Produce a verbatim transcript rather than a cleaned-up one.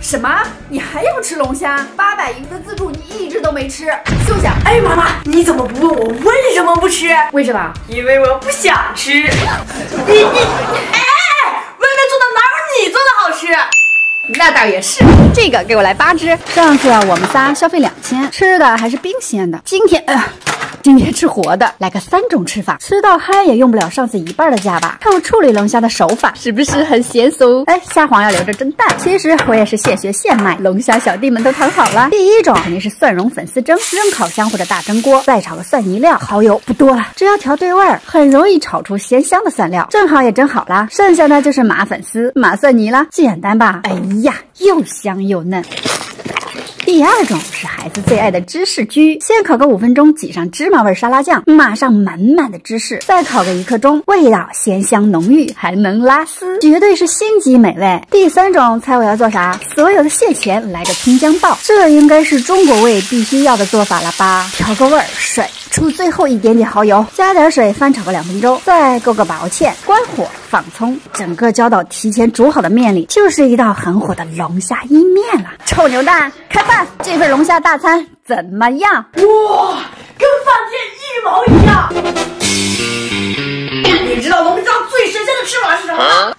什么？你还要吃龙虾？八百一个自助你一直都没吃，休想！ 哎，妈妈，你怎么不问我为什么不吃？ 为什么？ 因为我不想吃。你你，哎，外面做的哪有你做的好吃？ 那倒也是。 这个给我来八只。上次啊，我们仨消费两千，吃的还是冰鲜的。今天，呃。今天吃活的，来个三种吃法，吃到嗨也用不了上次一半的价吧？看我处理龙虾的手法，是不是很娴熟？哎，虾黄要留着蒸蛋。其实我也是现学现卖，龙虾小弟们都躺好了。第一种肯定是蒜蓉粉丝蒸，扔烤箱或者大蒸锅，再炒个蒜泥料，蚝油不多了，只要调对味儿，很容易炒出鲜香的蒜料，正好也蒸好啦。剩下的就是码粉丝、码蒜泥啦，简单吧？哎呀，又香又嫩。第二种是孩子最爱的芝士焗，先烤个五分钟，挤上芝麻味沙拉酱，码上满满的芝士，再烤个一刻钟，味道鲜香浓郁，还能拉丝，绝对是星级美味。第三种，猜我要做啥？所有的蟹钳来个葱姜爆，这应该是中国味必须要的做法了吧？调个味儿，水出最后一点点蚝油，加点水翻炒个两分钟，再勾个薄芡，关火放葱，整个浇到提前煮好的面里，就是一道很火的龙虾意面了。臭牛蛋，开饭！这份龙虾大餐怎么样？ 哇，跟饭店一毛一样。你知道龙虾最神仙的吃法是什么吗？